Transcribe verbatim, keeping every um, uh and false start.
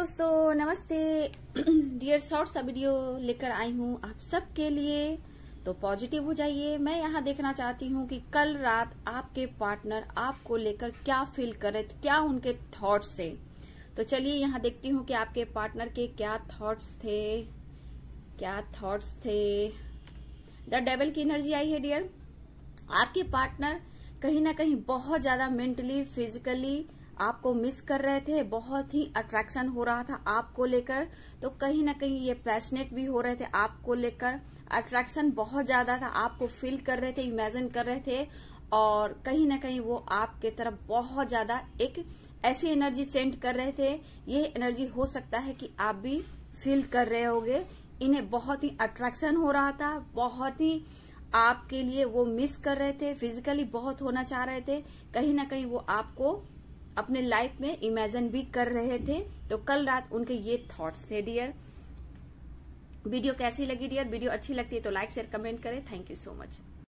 दोस्तों, नमस्ते। Dear short सा वीडियो लेकर आई हूँ आप सबके लिए। तो पॉजिटिव हो जाइए। मैं यहाँ देखना चाहती हूँ कि कल रात आपके पार्टनर आपको लेकर क्या फील कर रहे थे, क्या उनके थॉट्स थे। तो चलिए यहाँ देखती हूँ कि आपके पार्टनर के क्या थॉट्स थे, क्या थॉट्स थे। द डेविल की एनर्जी आई है डियर। आपके पार्टनर कहीं ना कहीं बहुत ज्यादा मेंटली फिजिकली आपको मिस कर रहे थे, बहुत ही अट्रैक्शन हो रहा था आपको लेकर। तो कहीं ना कहीं ये पैशनेट भी हो रहे थे आपको लेकर, अट्रैक्शन बहुत ज्यादा था, आपको फील कर रहे थे, इमेजिन कर रहे थे। और कहीं ना कहीं वो आपके तरफ बहुत ज्यादा एक ऐसी एनर्जी सेंड कर रहे थे। ये एनर्जी हो सकता है कि आप भी फील कर रहे होगे। इन्हें बहुत ही अट्रैक्शन हो रहा था, बहुत ही आपके लिए वो मिस कर रहे थे, फिजिकली बहुत होना चाह रहे थे। कहीं ना कहीं वो आपको अपने लाइफ में इमेजिन भी कर रहे थे। तो कल रात उनके ये थॉट्स थे डियर। वीडियो कैसी लगी डियर? वीडियो अच्छी लगती है तो लाइक शेयर कमेंट करें। Thank you so much.